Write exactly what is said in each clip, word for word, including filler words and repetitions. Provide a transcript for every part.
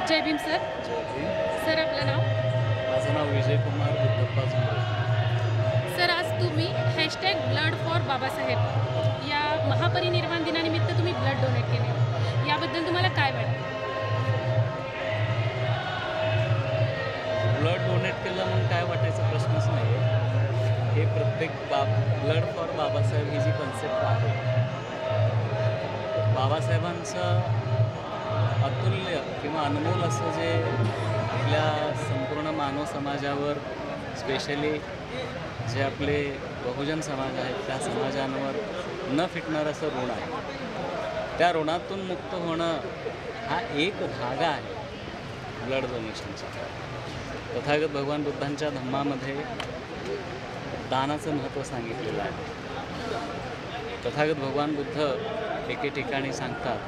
जय Bhim sir. जय Bhim. Sir आपलं नाव? माझं नाव विजय कुमार बुद्धप्पा झुंबर. सर आज तुम्ही हॅशटॅग ब्लड फॉर बाबासाहेब या महापरिनिर्वाण दिनानिमित्त तुम्ही ब्लड डोनेट केले, याबद्दल तुम्हाला काय वाटतं? ब्लड डोनेट केलं म्हणून काय वाटायचा प्रश्नच नाही आहे. हे प्रत्येक बाब ब्लड फॉर बाबासाहेब ही जी कन्सेप्ट आहे, बाबासाहेबांचं अतुल्य किंवा अनमोल असं जे आपल्या संपूर्ण मानव समाजावर, स्पेशली जे आपले बहुजन समाज आहेत त्या समाजांवर न फिटणारं असं ऋण आहे. त्या ऋणातून मुक्त होणं हा एक धागा आहे ब्लड डोनेशनचा. तथागत भगवान बुद्धांच्या धम्मामध्ये दानाचं महत्त्व सांगितलेलं आहे. तथागत भगवान बुद्ध एके ठिकाणी सांगतात,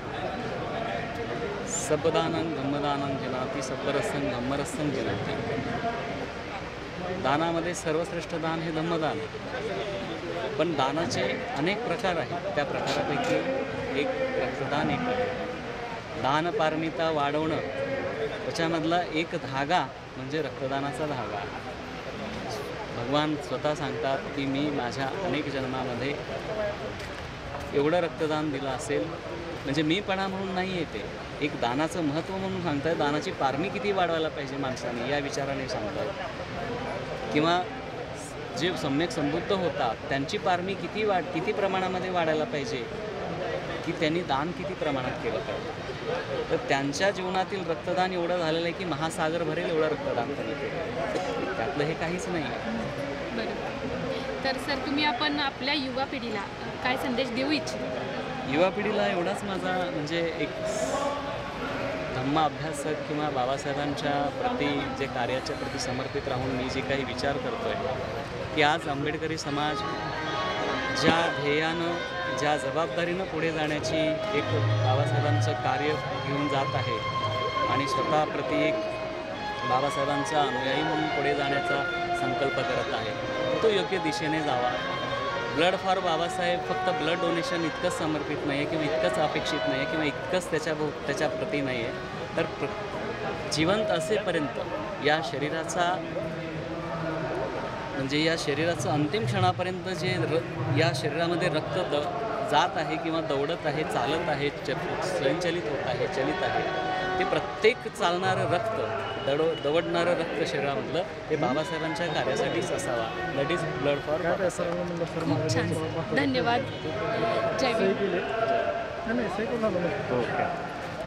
सबदानं धम्मदानं जिनाती सबरसं धम्मरसं जिनाती. दानामध्ये सर्वश्रेष्ठ दान हे धम्मदान आहे. पण दानाचे अनेक प्रकार आहेत. त्या प्रकारापैकी एक रक्तदान एक आहे. दानपारमिता वाढवणं त्याच्यामधला एक धागा म्हणजे रक्तदानाचा धागा. भगवान स्वतः सांगतात की मी माझ्या अनेक जन्मामध्ये एवढं रक्तदान दिलं असेल, म्हणजे मीपणा म्हणून नाही येते, एक दानाचं महत्त्व म्हणून सांगताय. दानाची पारमी किती वाढवायला पाहिजे माणसाने या विचाराने सांगताय. किंवा जे सम्यक समृद्ध होतात त्यांची पारमी किती वाढ किती प्रमाणामध्ये वाढायला पाहिजे, की त्यांनी दान किती प्रमाणात केलं पाहिजे. तर त्यांच्या जीवनातील रक्तदान एवढं झालेलं आहे की महासागर भरेल एवढं रक्तदान त्यांनी केलं. त्यातलं हे काहीच नाही आहे. बरोबर. तर सर तुम्ही आपण आपल्या युवा पिढीला काय संदेश देऊ इच्छिता? युवा पिढीला एवढाच माझा म्हणजे एक धम्म अभ्यासक किंवा बाबासाहेबांच्या प्रती जे कार्याच्या प्रती समर्पित राहून मी जे काही विचार करतो आहे की आज आंबेडकरी समाज ज्या ध्येयानं, ज्या जबाबदारीनं पुढे जाण्याची एक बाबासाहेबांचं कार्य घेऊन जात आहे आणि स्वतः प्रती एक बाबासाहेबांचा अनुयायी म्हणून पुढे जाण्याचा संकल्प करत आहे, तो योग्य दिशेने जावा. ब्लड फॉर बाबासाहेब फक्त ब्लड डोनेशन इतकंच समर्पित नाही आहे किंवा इतकंच अपेक्षित नाही आहे किंवा इतकंच त्याच्या भो त्याच्या प्रती नाही आहे. तर प्र जिवंत असेपर्यंत या शरीराचा म्हणजे या शरीराचं अंतिम क्षणापर्यंत जे र या शरीरामध्ये रक्त द जात आहे किंवा दौडत आहे, चालत आहे, च स्वयंचलित होत आहे, चलित आहे, ते प्रत्येक चालणारं रक्त, दडो दवडणारं रक्त शरीरामधलं हे बाबासाहेबांच्या कार्यासाठीच असावा. That is blood for Babasaheb. खूप छान. धन्यवाद. जय भीम. हो.